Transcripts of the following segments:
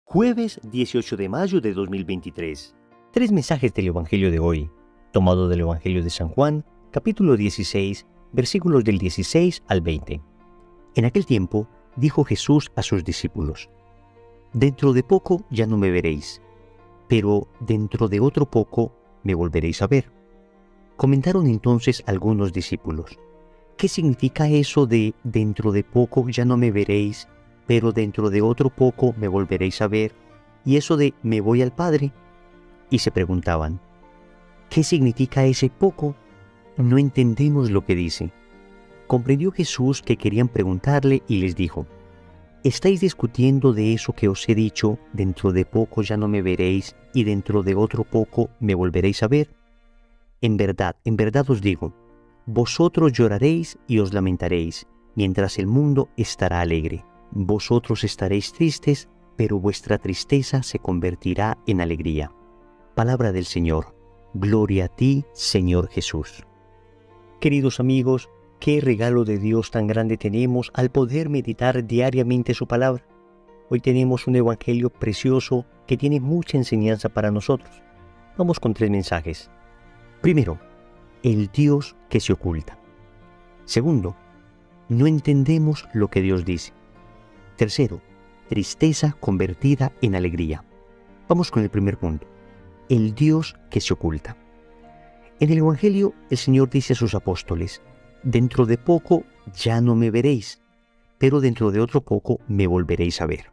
Jueves 18 de mayo de 2023. Tres mensajes del Evangelio de hoy, tomado del Evangelio de San Juan, capítulo 16, versículos del 16 al 20. En aquel tiempo dijo Jesús a sus discípulos: Dentro de poco ya no me veréis, pero dentro de otro poco me volveréis a ver. Comentaron entonces algunos discípulos: ¿Qué significa eso de dentro de poco ya no me veréis, pero dentro de otro poco me volveréis a ver? Y eso de me voy al Padre. Y se preguntaban: ¿qué significa ese poco? No entendemos lo que dice. Comprendió Jesús que querían preguntarle y les dijo: ¿estáis discutiendo de eso que os he dicho, dentro de poco ya no me veréis y dentro de otro poco me volveréis a ver? En verdad os digo, vosotros lloraréis y os lamentaréis, mientras el mundo estará alegre. Vosotros estaréis tristes, pero vuestra tristeza se convertirá en alegría. Palabra del Señor. Gloria a ti, Señor Jesús. Queridos amigos, qué regalo de Dios tan grande tenemos al poder meditar diariamente su palabra. Hoy tenemos un evangelio precioso que tiene mucha enseñanza para nosotros. Vamos con tres mensajes. Primero, el Dios que se oculta. Segundo, no entendemos lo que Dios dice. Tercero, tristeza convertida en alegría. Vamos con el primer punto. El Dios que se oculta. En el Evangelio, el Señor dice a sus apóstoles: dentro de poco ya no me veréis, pero dentro de otro poco me volveréis a ver.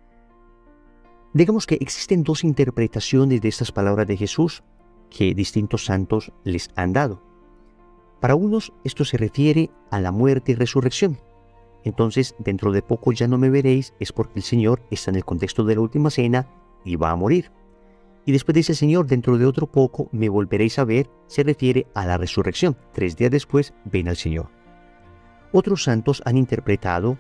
Digamos que existen dos interpretaciones de estas palabras de Jesús que distintos santos les han dado. Para unos, esto se refiere a la muerte y resurrección. Entonces, dentro de poco ya no me veréis, es porque el Señor está en el contexto de la última cena y va a morir. Y después dice el Señor: dentro de otro poco me volveréis a ver, se refiere a la resurrección. 3 días después ven al Señor. Otros santos han interpretado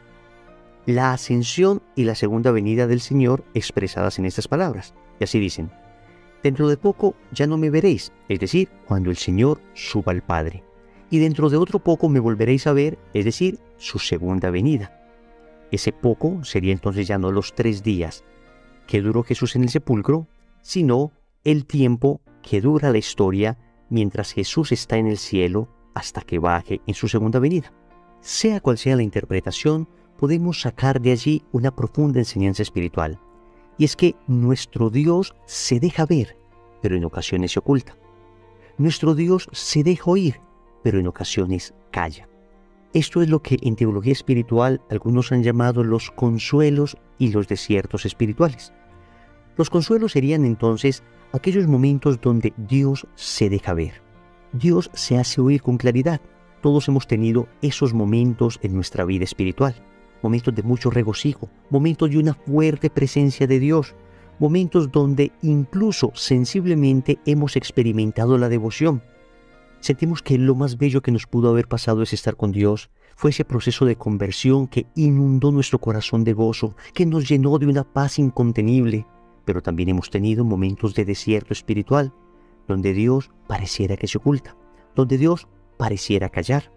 la ascensión y la segunda venida del Señor expresadas en estas palabras. Y así dicen: dentro de poco ya no me veréis, es decir, cuando el Señor suba al Padre. Y dentro de otro poco me volveréis a ver, es decir, su segunda venida. Ese poco sería entonces ya no los 3 días que duró Jesús en el sepulcro, sino el tiempo que dura la historia mientras Jesús está en el cielo hasta que baje en su segunda venida. Sea cual sea la interpretación, podemos sacar de allí una profunda enseñanza espiritual. Y es que nuestro Dios se deja ver, pero en ocasiones se oculta. Nuestro Dios se deja oír, pero en ocasiones calla. Esto es lo que en teología espiritual algunos han llamado los consuelos y los desiertos espirituales. Los consuelos serían entonces aquellos momentos donde Dios se deja ver. Dios se hace oír con claridad. Todos hemos tenido esos momentos en nuestra vida espiritual. Momentos de mucho regocijo, momentos de una fuerte presencia de Dios, momentos donde incluso sensiblemente hemos experimentado la devoción. Sentimos que lo más bello que nos pudo haber pasado es estar con Dios. Fue ese proceso de conversión que inundó nuestro corazón de gozo, que nos llenó de una paz incontenible. Pero también hemos tenido momentos de desierto espiritual, donde Dios pareciera que se oculta, donde Dios pareciera callar.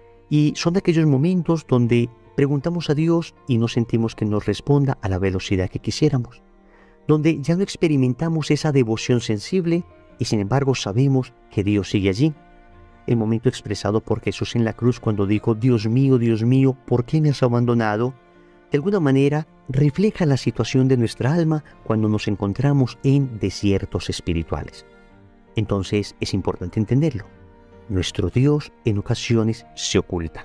Y son aquellos momentos donde preguntamos a Dios y no sentimos que nos responda a la velocidad que quisiéramos, donde ya no experimentamos esa devoción sensible y sin embargo sabemos que Dios sigue allí. El momento expresado por Jesús en la cruz cuando dijo: Dios mío, ¿por qué me has abandonado?, de alguna manera refleja la situación de nuestra alma cuando nos encontramos en desiertos espirituales. Entonces es importante entenderlo. Nuestro Dios en ocasiones se oculta.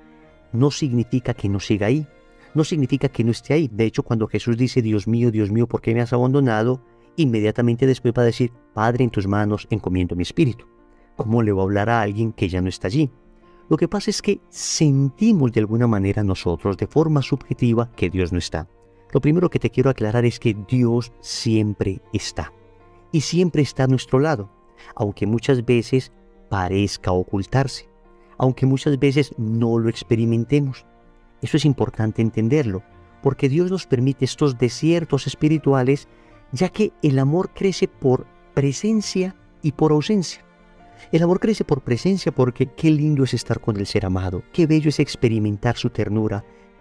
No significa que no siga ahí, no significa que no esté ahí. De hecho, cuando Jesús dice: Dios mío, ¿por qué me has abandonado?, inmediatamente después va a decir: Padre, en tus manos encomiendo mi espíritu. ¿Cómo le va a hablar a alguien que ya no está allí? Lo que pasa es que sentimos de alguna manera nosotros, de forma subjetiva, que Dios no está. Lo primero que te quiero aclarar es que Dios siempre está. Y siempre está a nuestro lado, aunque muchas veces parezca ocultarse, aunque muchas veces no lo experimentemos. Eso es importante entenderlo, porque Dios nos permite estos desiertos espirituales, ya que el amor crece por presencia y por ausencia. El amor crece por presencia porque qué lindo es estar con el ser amado, qué bello es experimentar su ternura,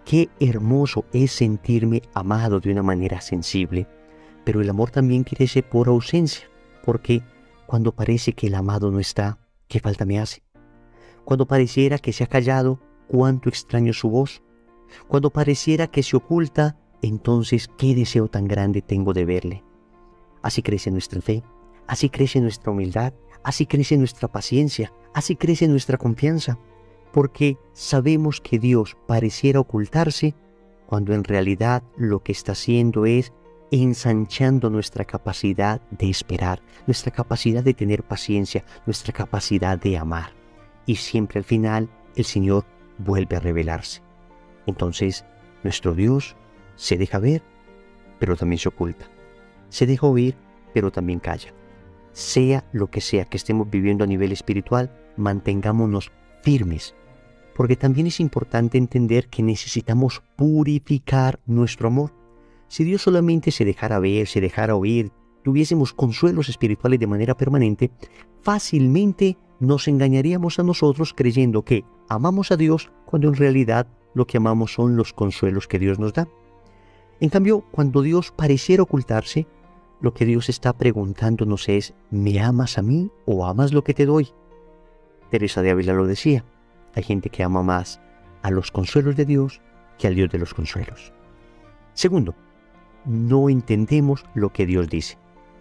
Qué hermoso es sentirme amado de una manera sensible, pero el amor también crece por ausencia, porque cuando parece que el amado no está, ¿qué falta me hace? Cuando pareciera que se ha callado, cuánto extraño su voz. Cuando pareciera que se oculta, entonces qué deseo tan grande tengo de verle. Así crece nuestra fe, así crece nuestra humildad, así crece nuestra paciencia, así crece nuestra confianza, porque sabemos que Dios pareciera ocultarse cuando en realidad lo que está haciendo es ensanchando nuestra capacidad de esperar, nuestra capacidad de tener paciencia, nuestra capacidad de amar. Y siempre al final el Señor vuelve a revelarse. Entonces, nuestro Dios se deja ver, pero también se oculta. Se deja oír, pero también calla. Sea lo que sea que estemos viviendo a nivel espiritual, mantengámonos firmes, porque también es importante entender que necesitamos purificar nuestro amor. Si Dios solamente se dejara ver, se dejara oír, tuviésemos consuelos espirituales de manera permanente, fácilmente nos engañaríamos a nosotros creyendo que amamos a Dios cuando en realidad lo que amamos son los consuelos que Dios nos da. En cambio, cuando Dios pareciera ocultarse, lo que Dios está preguntándonos es, ¿me amas a mí o amas lo que te doy? Teresa de Ávila lo decía, hay gente que ama más a los consuelos de Dios que al Dios de los consuelos. Segundo, no entendemos lo que Dios dice.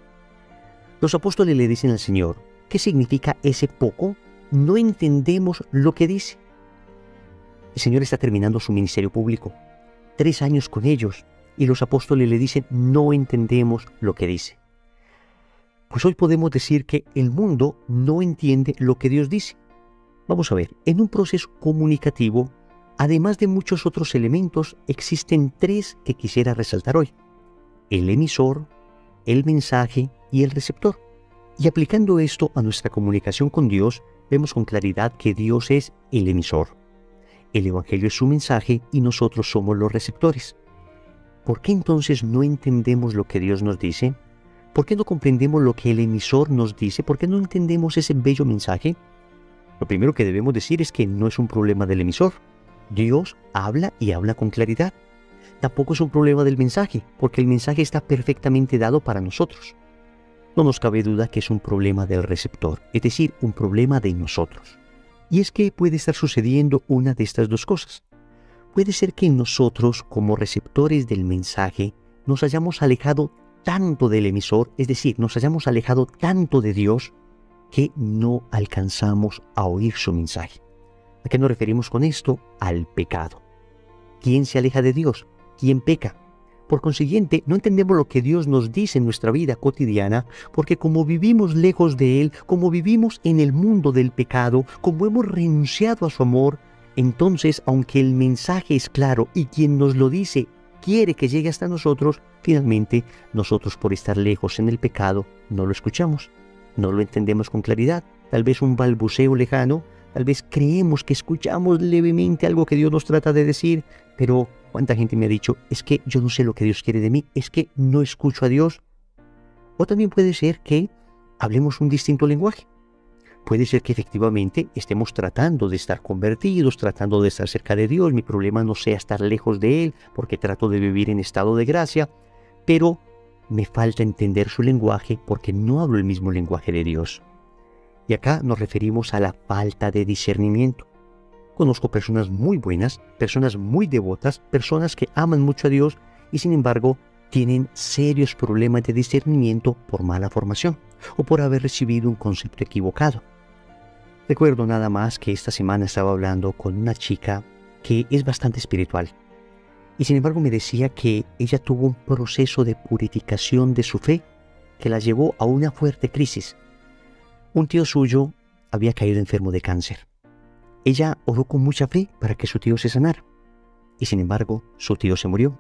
Los apóstoles le dicen al Señor, ¿qué significa ese poco? No entendemos lo que dice. El Señor está terminando su ministerio público, 3 años con ellos, y los apóstoles le dicen, no entendemos lo que dice. Pues hoy podemos decir que el mundo no entiende lo que Dios dice. Vamos a ver, en un proceso comunicativo, además de muchos otros elementos, existen 3 que quisiera resaltar hoy: el emisor, el mensaje y el receptor. Y aplicando esto a nuestra comunicación con Dios, vemos con claridad que Dios es el emisor. El Evangelio es su mensaje y nosotros somos los receptores. ¿Por qué entonces no entendemos lo que Dios nos dice? ¿Por qué no comprendemos lo que el emisor nos dice? ¿Por qué no entendemos ese bello mensaje? Lo primero que debemos decir es que no es un problema del emisor. Dios habla y habla con claridad. Tampoco es un problema del mensaje, porque el mensaje está perfectamente dado para nosotros. No nos cabe duda que es un problema del receptor, es decir, un problema de nosotros. Y es que puede estar sucediendo una de estas dos cosas. Puede ser que nosotros, como receptores del mensaje, nos hayamos alejado tanto del emisor, es decir, nos hayamos alejado tanto de Dios, que no alcanzamos a oír su mensaje. ¿A qué nos referimos con esto? Al pecado. ¿Quién se aleja de Dios? ¿Quién peca? Por consiguiente, no entendemos lo que Dios nos dice en nuestra vida cotidiana, porque como vivimos lejos de Él, como vivimos en el mundo del pecado, como hemos renunciado a su amor, entonces, aunque el mensaje es claro y quien nos lo dice quiere que llegue hasta nosotros, finalmente, nosotros por estar lejos en el pecado, no lo escuchamos, no lo entendemos con claridad, tal vez un balbuceo lejano, tal vez creemos que escuchamos levemente algo que Dios nos trata de decir, pero ¿cuánta gente me ha dicho, es que yo no sé lo que Dios quiere de mí, es que no escucho a Dios? O también puede ser que hablemos un distinto lenguaje. Puede ser que efectivamente estemos tratando de estar convertidos, tratando de estar cerca de Dios. Mi problema no sea estar lejos de Él, porque trato de vivir en estado de gracia, pero me falta entender su lenguaje porque no hablo el mismo lenguaje de Dios. Y acá nos referimos a la falta de discernimiento. Conozco personas muy buenas, personas muy devotas, personas que aman mucho a Dios y sin embargo tienen serios problemas de discernimiento por mala formación o por haber recibido un concepto equivocado. Recuerdo nada más que esta semana estaba hablando con una chica que es bastante espiritual y sin embargo me decía que ella tuvo un proceso de purificación de su fe que la llevó a una fuerte crisis. Un tío suyo había caído enfermo de cáncer. Ella oró con mucha fe para que su tío se sanara y sin embargo su tío se murió.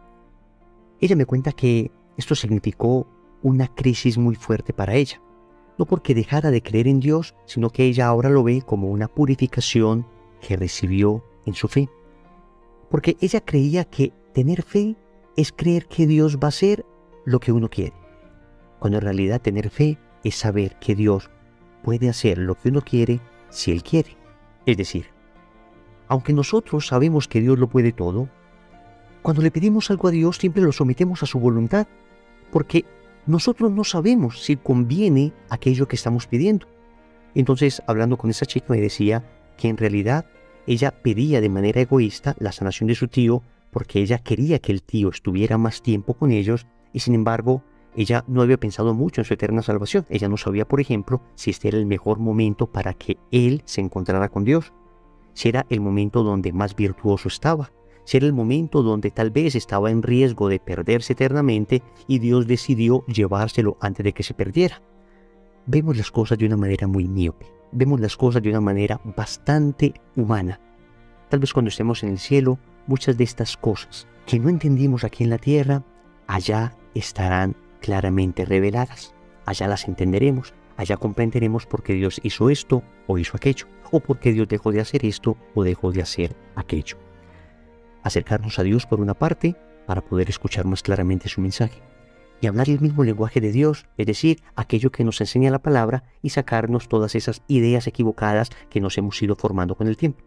Ella me cuenta que esto significó una crisis muy fuerte para ella, no porque dejara de creer en Dios, sino que ella ahora lo ve como una purificación que recibió en su fe. Porque ella creía que tener fe es creer que Dios va a hacer lo que uno quiere, cuando en realidad tener fe es saber que Dios puede hacer lo que uno quiere si Él quiere. Es decir, aunque nosotros sabemos que Dios lo puede todo, cuando le pedimos algo a Dios siempre lo sometemos a su voluntad, porque nosotros no sabemos si conviene aquello que estamos pidiendo. Entonces, hablando con esa chica, me decía que en realidad ella pedía de manera egoísta la sanación de su tío porque ella quería que el tío estuviera más tiempo con ellos y sin embargo ella no había pensado mucho en su eterna salvación. Ella no sabía, por ejemplo, si este era el mejor momento para que él se encontrara con Dios, si era el momento donde más virtuoso estaba, si era el momento donde tal vez estaba en riesgo de perderse eternamente y Dios decidió llevárselo antes de que se perdiera. Vemos las cosas de una manera muy miope, vemos las cosas de una manera bastante humana. Tal vez cuando estemos en el cielo, muchas de estas cosas que no entendimos aquí en la tierra, allá estarán claramente reveladas. Allá las entenderemos, allá comprenderemos por qué Dios hizo esto o hizo aquello, o por qué Dios dejó de hacer esto o dejó de hacer aquello. Acercarnos a Dios por una parte, para poder escuchar más claramente su mensaje, y hablar el mismo lenguaje de Dios, es decir, aquello que nos enseña la palabra, y sacarnos todas esas ideas equivocadas que nos hemos ido formando con el tiempo.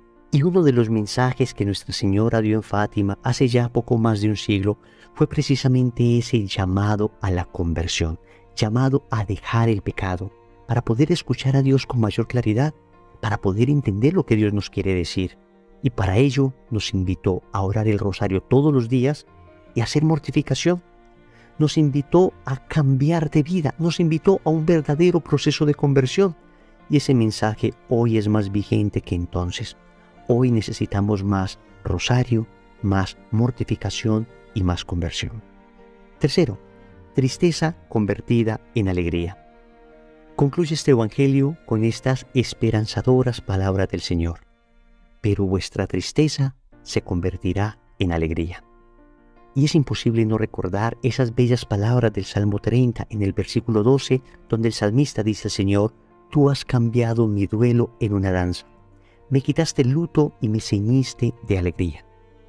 Y uno de los mensajes que Nuestra Señora dio en Fátima hace ya poco más de un siglo fue precisamente ese llamado a la conversión, llamado a dejar el pecado, para poder escuchar a Dios con mayor claridad, para poder entender lo que Dios nos quiere decir. Y para ello nos invitó a orar el rosario todos los días y a hacer mortificación. Nos invitó a cambiar de vida, nos invitó a un verdadero proceso de conversión. Y ese mensaje hoy es más vigente que entonces. Hoy necesitamos más rosario, más mortificación y más conversión. Tercero, tristeza convertida en alegría. Concluye este evangelio con estas esperanzadoras palabras del Señor. Pero vuestra tristeza se convertirá en alegría. Y es imposible no recordar esas bellas palabras del Salmo 30 en el versículo 12, donde el salmista dice al Señor: tú has cambiado mi duelo en una danza. Me quitaste el luto y me ceñiste de alegría.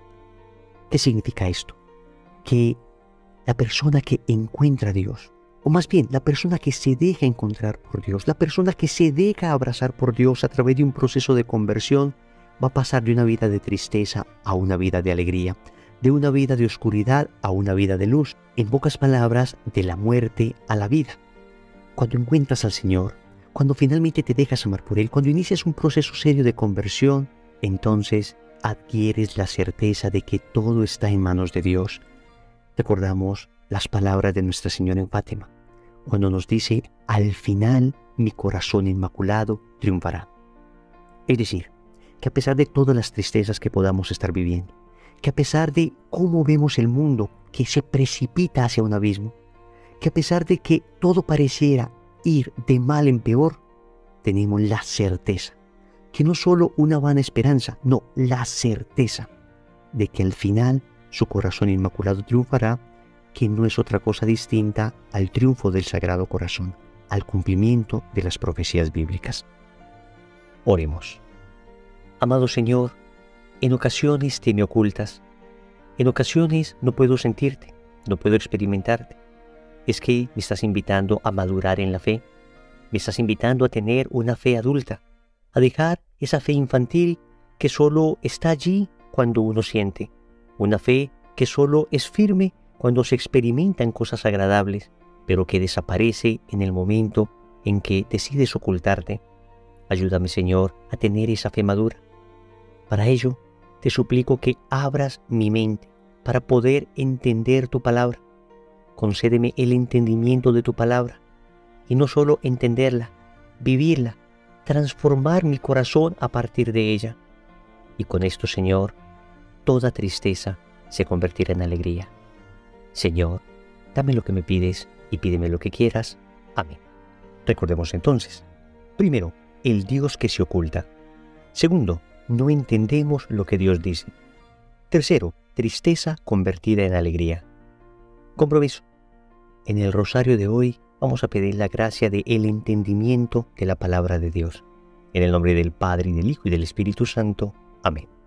¿Qué significa esto? Que la persona que encuentra a Dios, o más bien la persona que se deja encontrar por Dios, la persona que se deja abrazar por Dios a través de un proceso de conversión, va a pasar de una vida de tristeza a una vida de alegría, de una vida de oscuridad a una vida de luz, en pocas palabras, de la muerte a la vida. Cuando encuentras al Señor, cuando finalmente te dejas amar por Él, cuando inicias un proceso serio de conversión, entonces adquieres la certeza de que todo está en manos de Dios. Recordamos las palabras de Nuestra Señora en Fátima, cuando nos dice: al final mi corazón inmaculado triunfará. Es decir, que a pesar de todas las tristezas que podamos estar viviendo, que a pesar de cómo vemos el mundo que se precipita hacia un abismo, que a pesar de que todo pareciera ir de mal en peor, tenemos la certeza, que no solo una vana esperanza, no, la certeza de que al final su corazón inmaculado triunfará, que no es otra cosa distinta al triunfo del Sagrado Corazón, al cumplimiento de las profecías bíblicas. Oremos. Amado Señor, en ocasiones te me ocultas, en ocasiones no puedo sentirte, no puedo experimentarte. Es que me estás invitando a madurar en la fe, me estás invitando a tener una fe adulta, a dejar esa fe infantil que solo está allí cuando uno siente, una fe que solo es firme cuando se experimentan cosas agradables, pero que desaparece en el momento en que decides ocultarte. Ayúdame, Señor, a tener esa fe madura. Para ello, te suplico que abras mi mente para poder entender tu palabra. Concédeme el entendimiento de tu palabra, y no solo entenderla, vivirla, transformar mi corazón a partir de ella. Y con esto, Señor, toda tristeza se convertirá en alegría. Señor, dame lo que me pides y pídeme lo que quieras. Amén. Recordemos entonces: primero, el Dios que se oculta. Segundo, no entendemos lo que Dios dice. Tercero, tristeza convertida en alegría. Compromiso. En el rosario de hoy vamos a pedir la gracia del entendimiento de la palabra de Dios. En el nombre del Padre, y del Hijo, y del Espíritu Santo. Amén.